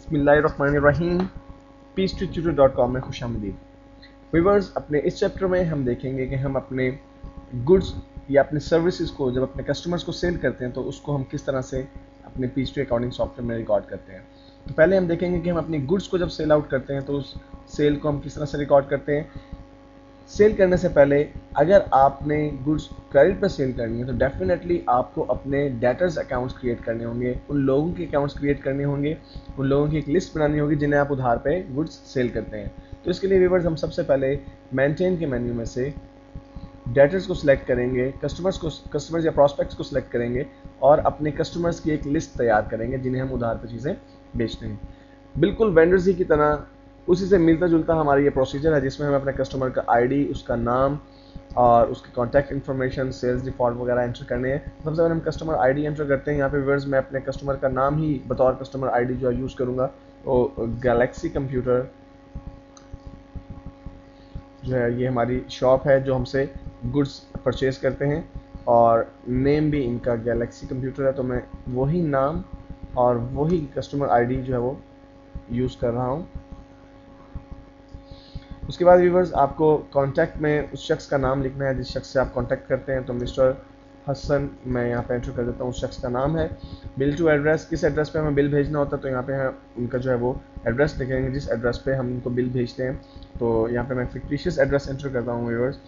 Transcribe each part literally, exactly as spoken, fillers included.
बिस्मिल्लाहिर्रहमानिर्रहीम। Peachtree tutor dot com में खुशामदीद। Viewers, अपने इस चैप्टर में हम देखेंगे कि हम अपने गुड्स या अपने सर्विसेज को जब अपने कस्टमर्स को सेल करते हैं तो उसको हम किस तरह से अपने पीचट्री अकाउंटिंग सॉफ्टवेयर में रिकॉर्ड करते हैं। तो पहले हम देखेंगे कि हम अपनी गुड्स को जब सेल आउट करते हैं तो उस सेल को हम किस तरह से रिकॉर्ड करते हैं। सेल करने से पहले अगर आपने गुड्स क्रेडिट पर सेल करनी है तो डेफिनेटली आपको अपने डेटर्स अकाउंट्स क्रिएट करने होंगे, उन लोगों के अकाउंट्स क्रिएट करने होंगे, उन लोगों की एक लिस्ट बनानी होगी जिन्हें आप उधार पे गुड्स सेल करते हैं। तो इसके लिए व्यूअर्स हम सबसे पहले मेंटेन के मेन्यू में से डेटर्स को सिलेक्ट करेंगे, कस्टमर्स को कस्टमर्स या प्रॉस्पेक्ट्स को सिलेक्ट करेंगे और अपने कस्टमर्स की एक लिस्ट तैयार करेंगे जिन्हें हम उधार पर चीज़ें बेचते हैं। बिल्कुल वेंडर्स ही की तरह उसी से मिलता जुलता हमारा ये प्रोसीजर है जिसमें हमें अपने कस्टमर का आईडी, उसका नाम और उसकी कॉन्टैक्ट इन्फॉर्मेशन, सेल्स डिफॉल्ट वगैरह एंटर करने हैं। सबसे पहले हम कस्टमर आईडी एंटर करते हैं। यहाँ पे व्यूअर्स मैं अपने कस्टमर का नाम ही बतौर कस्टमर आईडी जो है यूज़ करूँगा। तो गैलेक्सी कंप्यूटर जो है ये हमारी शॉप है जो हमसे गुड्स परचेज करते हैं और नेम भी इनका गैलेक्सी कंप्यूटर है, तो मैं वही नाम और वही कस्टमर आईडी जो है वो यूज़ कर रहा हूँ। उसके बाद व्यूवर्स आपको कांटेक्ट में उस शख्स का नाम लिखना है जिस शख्स से आप कांटेक्ट करते हैं। तो मिस्टर हसन मैं यहाँ पे एंटर कर देता हूँ, उस शख्स का नाम है। बिल टू एड्रेस, किस एड्रेस पे हमें बिल भेजना होता है तो यहाँ पे है उनका जो है वो एड्रेस लिखेंगे जिस एड्रेस पे हम उनको बिल भेजते हैं। तो यहाँ पे मैं फिक्टिशियस एड्रेस एंटर करता हूँ व्यूवर्स।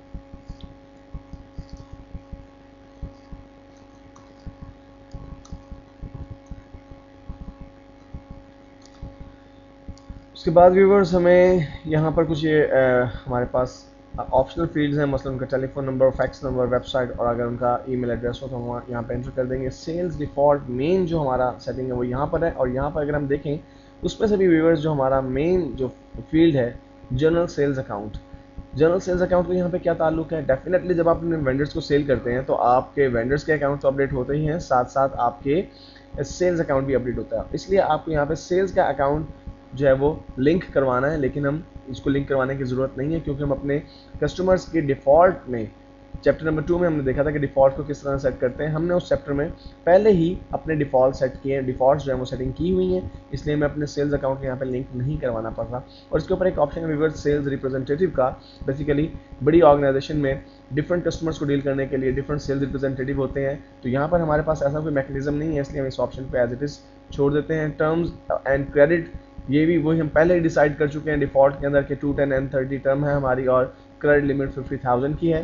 उसके बाद व्यूवर्स हमें यहाँ पर कुछ ये आ, हमारे पास ऑप्शनल फील्ड्स हैं, मसलन उनका telephone number, fax number, website और अगर उनका ईमेल एड्रेस हो तो हम यहाँ पे एंटर कर देंगे। सेल्स डिफ़ॉल्ट मेन जो हमारा सेटिंग है वो यहाँ पर है और यहाँ पर अगर हम देखें उसमें से भी व्यूवर्स जो हमारा मेन जो फील्ड है general sales account. General sales account को यहाँ पे क्या ताल्लुक है? डेफिनेटली जब आप अपने वेंडर्स को सेल करते हैं तो आपके वेंडर्स के अकाउंट तो अपडेट होते ही हैं, साथ साथ आपके सेल्स अकाउंट भी अपडेट होता है। इसलिए आपको यहाँ पे सेल्स का अकाउंट जो है वो लिंक करवाना है, लेकिन हम इसको लिंक करवाने की ज़रूरत नहीं है क्योंकि हम अपने कस्टमर्स के डिफ़ॉल्ट में चैप्टर नंबर टू में हमने देखा था कि डिफ़ॉल्ट को किस तरह सेट करते हैं। हमने उस चैप्टर में पहले ही अपने डिफ़ॉल्ट सेट किए हैं, डिफ़ॉल्ट जो है वो सेटिंग की हुई हैं, इसलिए मैं अपने सेल्स अकाउंट के यहाँ पे लिंक नहीं करवाना पड़ रहा। और इसके ऊपर एक ऑप्शन है व्यूअर्स सेल्स रिप्रेजेंटेटिव का। बेसिकली बड़ी ऑर्गेनाइजेशन में डिफरेंट कस्टमर्स को डील करने के लिए डिफरेंट सेल्स रिप्रेजेंटेटिव होते हैं, तो यहाँ पर हमारे पास ऐसा कोई मैकेनिज्म नहीं है, इसलिए हम इस ऑप्शन पर एज इट इज़ छोड़ देते हैं। टर्म्स एंड क्रेडिट ये भी वही हम पहले ही डिसाइड कर चुके हैं डिफ़ॉल्ट के अंदर कि two ten and thirty term है हमारी और क्रेडिट लिमिट फिफ्टी थाउजेंड की है।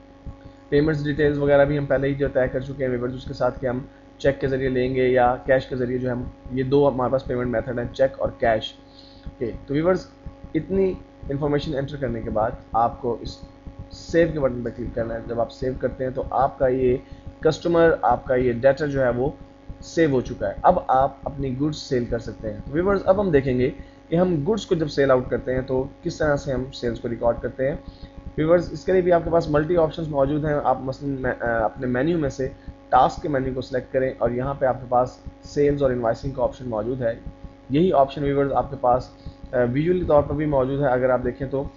पेमेंट्स डिटेल्स वगैरह भी हम पहले ही जो तय कर चुके हैं व्यूअर्स, उसके साथ कि हम चेक के ज़रिए लेंगे या कैश के ज़रिए, जो हम ये दो हमारे पास पेमेंट मेथड हैं, चेक और कैश के। तो व्यूअर्स इतनी इन्फॉर्मेशन एंटर करने के बाद आपको इस सेव के बटन पर क्लिक करना है। जब आप सेव करते हैं तो आपका ये कस्टमर, आपका ये डाटा जो है वो सेव हो चुका है। अब आप अपनी गुड्स सेल कर सकते हैं। व्यूअर्स अब हम देखेंगे कि हम गुड्स को जब सेल आउट करते हैं तो किस तरह से हम सेल्स को रिकॉर्ड करते हैं। व्यूअर्स इसके लिए भी आपके पास मल्टी ऑप्शंस मौजूद हैं। आप मसलन अपने मेन्यू में से टास्क के मेन्यू को सिलेक्ट करें और यहाँ पे आपके पास सेल्स और इनवाइसिंग का ऑप्शन मौजूद है। यही ऑप्शन व्यूअर्स आपके पास विजुअली तौर पर भी मौजूद है। अगर आप देखें तो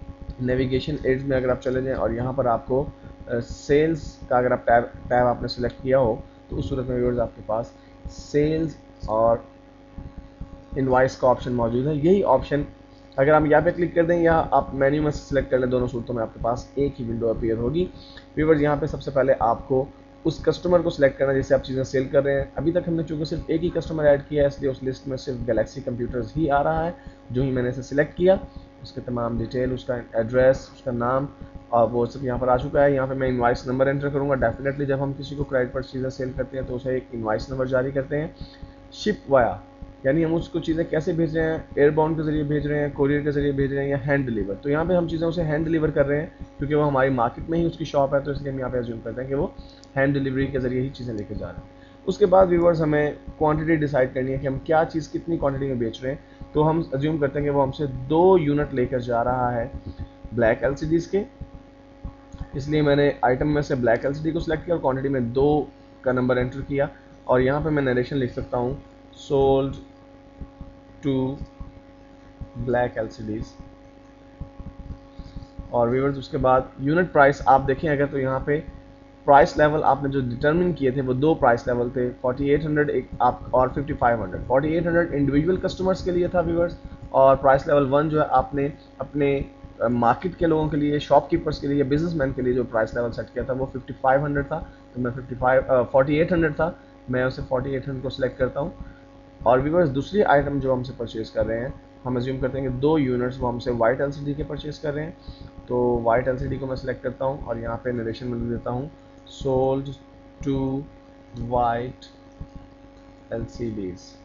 नेविगेशन एड्स में अगर आप चले जाएँ और यहाँ पर आपको सेल्स का अगर आप टैब टैब आपने सेलेक्ट किया हो तो उस सूरत में व्यूअर्स आपके पास सेल्स और इनवाइस का ऑप्शन मौजूद है। यही ऑप्शन अगर हम यहाँ पे क्लिक कर दें या आप मेन्यू में सिलेक्ट कर लें, दोनों सूरतों में आपके पास एक ही विंडो अपीयर होगी। व्यूअर्स यहाँ पे सबसे पहले आपको उस कस्टमर को सिलेक्ट करना है जिससे आप चीज़ें सेल कर रहे हैं। अभी तक हमने चूँकि सिर्फ एक ही कस्टमर ऐड किया है इसलिए उस लिस्ट में सिर्फ गैलेक्सी कंप्यूटर्स ही आ रहा है। जो ही मैंने इसे सिलेक्ट किया उसके तमाम डिटेल, उसका एड्रेस, उसका नाम और वो सब यहाँ पर आ चुका है। यहाँ पे मैं इनवाइस नंबर एंटर करूँगा। डेफिनेटली जब हम किसी को क्रेडिट पर चीज़ें सेल करते हैं तो उसे एक इनवाइस नंबर जारी करते हैं। शिप वाया यानी हम उसको चीज़ें कैसे भेज रहे हैं, एयरबाउंड के जरिए भेज रहे हैं, कोरियर के जरिए भेज रहे हैं या हैंड डिलीवर। तो यहाँ पे हम चीज़ें उसे हैंड डिलीवर कर रहे हैं क्योंकि वो हमारी मार्केट में ही उसकी शॉप है, तो इसलिए हम यहाँ पे अज्यूम करते हैं कि वो हैंड डिलीवरी के जरिए ही चीज़ें लेके जा रहे हैं। उसके बाद व्यूअर्स हमें क्वांटिटी डिसाइड करनी है कि हम क्या चीज़ कितनी क्वांटिटी में बेच रहे हैं। तो हम अज्यूम करते हैं कि वो हमसे दो यूनिट लेकर जा रहा है ब्लैक एल सी डीज़ के, इसलिए मैंने आइटम में से ब्लैक एल सी डी को सिलेक्ट किया और क्वांटिटी में दो का नंबर एंटर किया और यहाँ पे मैं नरेशन लिख सकता हूँ sold to black L C Ds. और व्यूअर्स उसके बाद यूनिट प्राइस आप देखें अगर तो यहाँ पे प्राइस लेवल आपने जो डिटरमिन किए थे वो दो प्राइस लेवल थे, फोर्टी एट हंड्रेड एक आप और fifty five hundred. Forty eight hundred individual customers के लिए था व्यूअर्स, और प्राइस लेवल वन जो है आपने अपने मार्केट के लोगों के लिए, शॉपकीपर्स के लिए, बिजनेसमैन के लिए जो प्राइस लेवल सेट किया था वो फिफ्टी फाइव हंड्रेड था। तो मैं fifty five forty eight hundred था, मैं उसे फोर्टी एट हंड्रेड को सिलेक्ट करता हूँ। और व्यूअर्स दूसरी आइटम जो हमसे परचेज कर रहे हैं, हम अज्यूम करते हैं कि दो यूनिट्स वो हमसे वाइट एलसीडी के परचेज कर रहे हैं, तो वाइट एलसीडी को मैं सिलेक्ट करता हूँ और यहाँ पे नरेशन में देता हूँ सोल्ड टू वाइट एलसीडीज।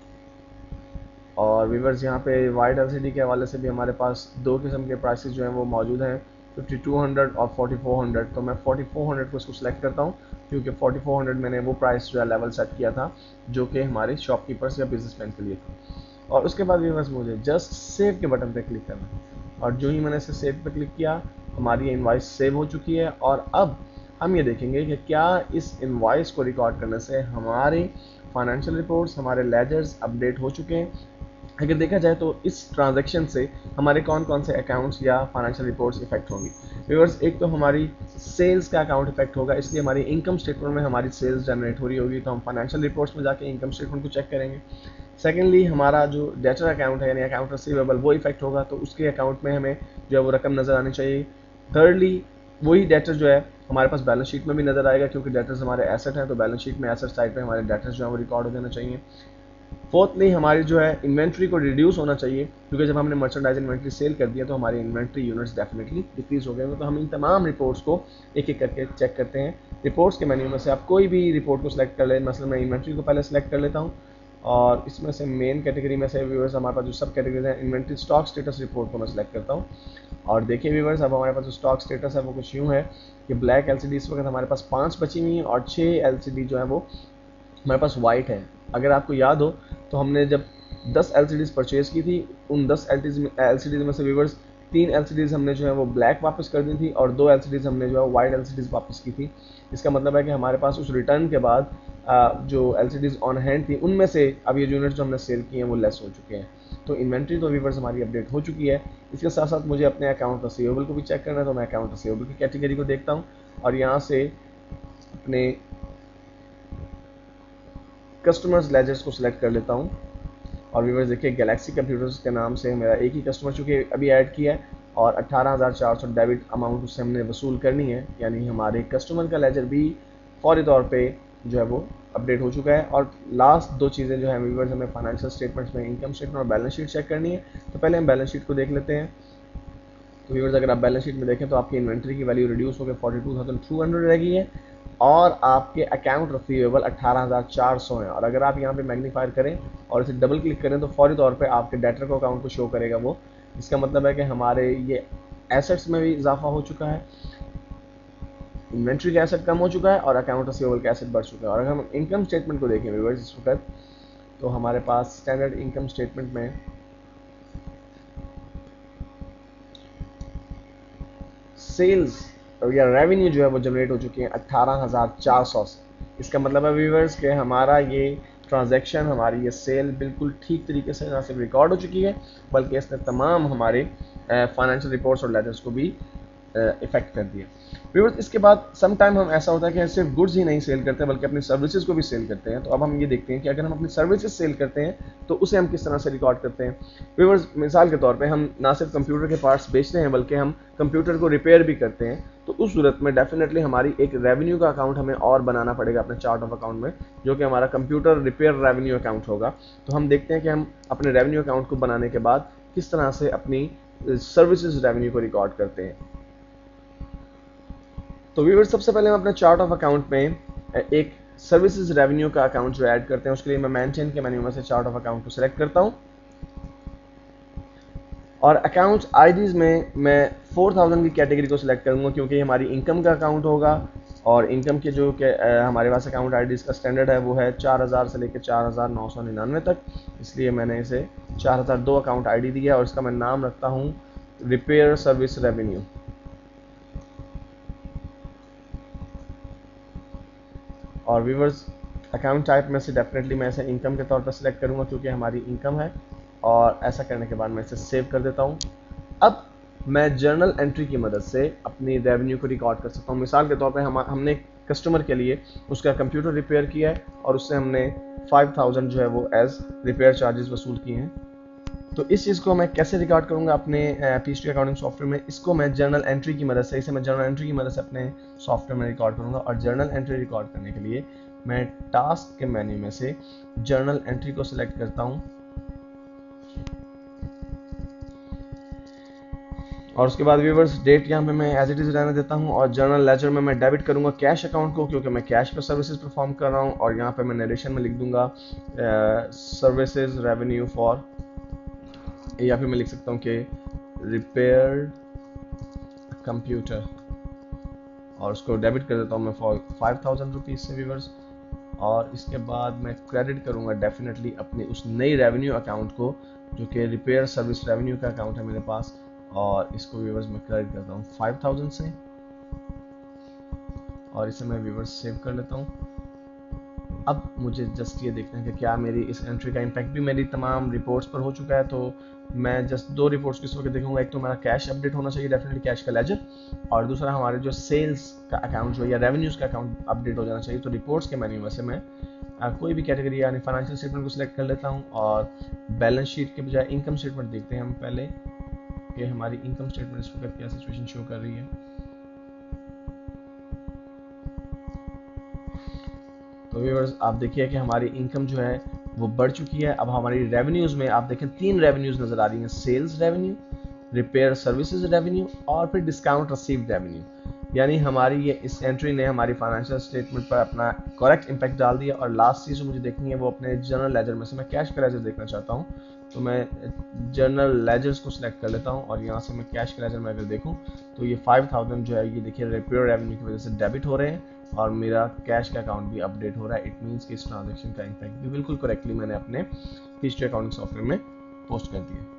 और व्यूअर्स यहाँ पे वाइट एलसीडी के हवाले से भी हमारे पास दो किस्म के प्राइसेस जो हैं वो मौजूद हैं, फिफ्टी टू हंड्रेड और फोर्टी फोर हंड्रेड। तो मैं फोर्टी फोर हंड्रेड को इसको सिलेक्ट करता हूँ, क्योंकि फोर्टी फोर हंड्रेड मैंने वो प्राइस जो है लेवल सेट किया था जो कि हमारे शॉपकीपर्स या बिजनेसमैन के लिए था। और उसके बाद व्यूअर्स मुझे जस्ट सेव के बटन पे क्लिक करना है, और जो ही मैंने इसे सेव पे क्लिक किया हमारी इनवॉइस सेव हो चुकी है। और अब हम ये देखेंगे कि क्या इस इनवॉइस को रिकॉर्ड करने से हमारे फाइनेंशियल रिपोर्ट्स, हमारे लेजर्स अपडेट हो चुके हैं। अगर देखा जाए तो इस ट्रांजैक्शन से हमारे कौन कौन से अकाउंट्स या फाइनेंशियल रिपोर्ट्स इफेक्ट होंगी। व्यूअर्स एक तो हमारी सेल्स का अकाउंट इफेक्ट होगा, इसलिए हमारी इनकम स्टेटमेंट में हमारी सेल्स जनरेट हो रही होगी, तो हम फाइनेंशियल रिपोर्ट्स में जाके इनकम स्टेटमेंट को चेक करेंगे। सेकेंडली हमारा जो डेटर अकाउंट है यानी अकाउंट रिसीवेबल वो इफेक्ट होगा, तो उसके अकाउंट में हमें जो है वो रकम नज़र आनी चाहिए। थर्डली वही डेटर जो है हमारे पास बैलेंस शीट में भी नज़र आएगा, क्योंकि डेटर्स हमारे एसेट हैं, तो बैलेंस शीट में एसेट साइड पे हमारे डेटर्स जो है वो रिकॉर्ड हो जाना चाहिए। फोर्थली हमारी जो है इन्वेंट्री को रिड्यूस होना चाहिए, क्योंकि जब हमने मर्चेंडाइज इन्वेंट्री सेल कर दिया तो हमारी इन्वेंट्री यूनिट्स डेफिनेटली डिक्रीज हो गए। तो हम इन तमाम रिपोर्ट्स को एक एक करके चेक करते हैं। रिपोर्ट्स के मेन्यू में से आप कोई भी रिपोर्ट को सिलेक्ट कर लें, मसलन मैं इन्वेंट्री को पहले सिलेक्ट कर लेता हूँ, और इसमें से मेन कैटेगरी में से व्यूअर्स हमारे पास जो सब कैटेगरीज हैं, इन्वेंट्री स्टॉक स्टेटस रिपोर्ट को मैं सिलेक्ट करता हूँ। और देखिए व्यूअर्स अब हमारे पास जो स्टॉक स्टेटस है वो कुछ यूँ है कि ब्लैक एलसीडी इस वक्त हमारे पास पाँच बची हुई हैं और छः एलसीडी जो है वो हमारे पास वाइट है। अगर आपको याद हो तो हमने जब दस एलसीडीज परचेज की थी, उन दस एलसीडीज में से व्यूअर्स तीन एलसीडीज हमने जो है वो ब्लैक वापस कर दी थी और दो एलसीडीज हमने जो है वाइट एलसीडीज वापस की थी। इसका मतलब है कि हमारे पास उस रिटर्न के बाद जो एलसीडीज ऑन हैंड थी उनमें से अब ये यूनिट्स जो हमने सेल किए हैं वो लेस हो चुके हैं। तो इन्वेंट्री तो व्यूअर्स हमारी अपडेट हो चुकी है। इसके साथ साथ मुझे अपने अकाउंट रिसीवेबल को भी चेक करना है, तो मैं अकाउंट रिसीवेबल की कैटेगरी को देखता हूँ और यहाँ से अपने कस्टमर्स लेजर्स को सिलेक्ट कर लेता हूँ। और व्यूअर्स देखिए गैलेक्सी कंप्यूटर्स के नाम से मेरा एक ही कस्टमर चूँकि अभी ऐड किया है और अट्ठारह हज़ार चार सौ डेबिट अमाउंट उससे हमने वसूल करनी है, यानी हमारे कस्टमर का लेजर भी फौरी तौर पे जो है वो अपडेट हो चुका है। और लास्ट दो चीज़ें जो है व्यूअर्स हमें फाइनेंशियल स्टेटमेंट्स में इनकम स्टेटमेंट और बैलेंस शीट चेक करनी है। तो पहले हम बैलेंस शीट को देख लेते हैं। तो व्यूअर्स अगर आप बैलेंस शीट में देखें तो आपकी इन्वेंट्री की वैल्यू रिड्यूस होकर forty two thousand two hundred रह गई है और आपके अकाउंट रिसीवेबल अट्ठारह हज़ार चार सौ हैं। और अगर आप यहाँ पे मैग्नीफायर करें और इसे डबल क्लिक करें तो फौरी तौर पे आपके डेटर को अकाउंट को शो करेगा वो। इसका मतलब है कि हमारे ये एसेट्स में भी इजाफा हो चुका है, इन्वेंट्री का एसेट कम हो चुका है और अकाउंट रिसीवेबल का एसेट बढ़ चुका है। और अगर हम इनकम स्टेटमेंट को देखें व्यूअर्स इस वक्त, तो हमारे पास स्टैंडर्ड इनकम स्टेटमेंट में सेल्स या रेवेन्यू जो है वो जनरेट हो चुकी है अट्ठारह हज़ार चार सौ से। इसका मतलब है व्यूअर्स कि हमारा ये ट्रांजैक्शन, हमारी ये सेल बिल्कुल ठीक तरीके से ना सिर्फ रिकॉर्ड हो चुकी है बल्कि इसने तमाम हमारे फाइनेंशियल रिपोर्ट्स और लेटर्स को भी इफेक्ट कर दिया। व्यूअर्स इसके बाद सम टाइम हम ऐसा होता है कि सिर्फ गुड्स ही नहीं सेल करते बल्कि अपनी सर्विसेज को भी सेल करते हैं। तो अब हम ये देखते हैं कि अगर हम अपनी सर्विसेज सेल करते हैं तो उसे हम किस तरह से रिकॉर्ड करते हैं। व्यूअर्स मिसाल के तौर पे हम ना सिर्फ कंप्यूटर के पार्ट्स बेचते हैं बल्कि हम कंप्यूटर को रिपेयर भी करते हैं। तो उस सूरत में डेफिनेटली हमारी एक रेवेन्यू का अकाउंट हमें और बनाना पड़ेगा अपने चार्ट ऑफ अकाउंट में, जो कि हमारा कंप्यूटर रिपेयर रेवेन्यू अकाउंट होगा। तो हम देखते हैं कि हम अपने रेवेन्यू अकाउंट को बनाने के बाद किस तरह से अपनी सर्विसेज रेवेन्यू को रिकॉर्ड करते हैं। तो व्यूअर्स सबसे पहले हम अपने चार्ट ऑफ अकाउंट में एक सर्विसेज रेवेन्यू का अकाउंट जो ऐड करते हैं उसके लिए मैं मेंटेन के मेन्यू में से चार्ट ऑफ अकाउंट को सिलेक्ट करता हूं और अकाउंट आईडीज में मैं फोर थाउजेंड की कैटेगरी को सिलेक्ट करूंगा क्योंकि हमारी इनकम का अकाउंट होगा और इनकम के जो के हमारे पास अकाउंट आईडीज का स्टैंडर्ड है वो है चार हज़ार से लेकर चार हज़ार नौ सौ निन्यानवे तक। इसलिए मैंने इसे चार हज़ार दो अकाउंट आईडी दिया और इसका मैं नाम रखता हूँ रिपेयर सर्विस रेवेन्यू। और व्यूअर्स अकाउंट टाइप में से डेफिनेटली मैं इसे इनकम के तौर पर सिलेक्ट करूंगा क्योंकि हमारी इनकम है और ऐसा करने के बाद मैं इसे सेव कर देता हूं। अब मैं जर्नल एंट्री की मदद से अपनी रेवेन्यू को रिकॉर्ड कर सकता हूँ। मिसाल के तौर पे हम हमने कस्टमर के लिए उसका कंप्यूटर रिपेयर किया है और उससे हमने फाइव थाउजेंड जो है वो एज रिपेयर चार्जेस वसूल किए हैं। तो इस चीज़ को मैं कैसे रिकॉर्ड करूँगा अपने पीएचट्री अकाउंटिंग सॉफ्टवेयर में? इसको मैं जर्नल एंट्री की मदद से इसे मैं जर्नल एंट्री की मदद से अपने सॉफ्टवेयर में रिकॉर्ड करूँगा। और जर्नल एंट्री रिकॉर्ड करने के लिए मैं टास्क के मेन्यू में से जर्नल एंट्री को सिलेक्ट करता हूँ और उसके बाद व्यूवर्स डेट यहाँ पे मैं एज इट इज रहने देता हूँ और जर्नल लेजर में मैं डेबिट करूँगा कैश अकाउंट को, क्योंकि मैं कैश पर सर्विसेज परफॉर्म कर रहा हूँ। और यहाँ पे मैं नरेशन में लिख दूंगा सर्विसेज रेवेन्यू फॉर, या फिर मैं लिख सकता हूँ कि रिपेयर्ड कंप्यूटर, और उसको डेबिट कर देता हूँ मैं फॉर फाइव थाउजेंड रुपीज़ से व्यूवर्स। और इसके बाद मैं क्रेडिट करूँगा डेफिनेटली अपनी उस नई रेवेन्यू अकाउंट को जो कि रिपेयर सर्विस रेवेन्यू का अकाउंट है मेरे पास, और इसको व्यूवर्स मैं क्रेडिट करता हूँ फाइव थाउजेंड से और इसे मैं व्यूवर्स सेव कर लेता हूँ। अब मुझे जस्ट ये देखना है कि क्या मेरी इस एंट्री का इम्पैक्ट भी मेरी तमाम रिपोर्ट्स पर हो चुका है। तो मैं जस्ट दो रिपोर्ट्स किस वक्त देखूंगा, एक तो मेरा कैश अपडेट होना चाहिए डेफिनेटली, कैश का लेजर, और दूसरा हमारे जो सेल्स का अकाउंट जो या रेवेन्यूज़ का अकाउंट अपडेट हो जाना चाहिए। तो रिपोर्ट्स के मेन्यू में से मैं आ, कोई भी कैटेगरी यानी फाइनेंशियल स्टेटमेंट को सिलेक्ट कर लेता हूँ और बैलेंस शीट के बजाय इनकम स्टेटमेंट देखते हैं हम पहले कि हमारी इनकम स्टेटमेंट इस वक्त क्या सिचुएशन शो कर रही है। तो व्यूअर्स आप देखिए कि हमारी इनकम जो है वो बढ़ चुकी है। अब हमारी रेवेन्यूज़ में आप देखें तीन रेवेन्यूज़ नज़र आ रही हैं, sales revenue, repair services revenue और फिर डिस्काउंट रिसीव्ड रेवेन्यू। यानी हमारी ये इस एंट्री ने हमारी फाइनेंशियल स्टेटमेंट पर अपना करेक्ट इंपैक्ट डाल दिया। और लास्ट चीज़ जो मुझे देखनी है वो अपने जर्नल लेजर में से मैं कैश का लेजर देखना चाहता हूँ। तो मैं जर्नल लेजर्स को सिलेक्ट कर लेता हूँ और यहाँ से मैं कैश का लेजर में अगर देखूँ तो ये फाइव थाउजेंड जो है ये देखिए रिपेयर रेवेन्यू की वजह से डेबिट हो रहे हैं और मेरा कैश का अकाउंट भी अपडेट हो रहा है। इट मीन्स कि इस ट्रांजेक्शन का इम्पैक्ट भी बिल्कुल करेक्टली मैंने अपने पीएचट्री अकाउंटिंग सॉफ्टवेयर में पोस्ट कर दिया।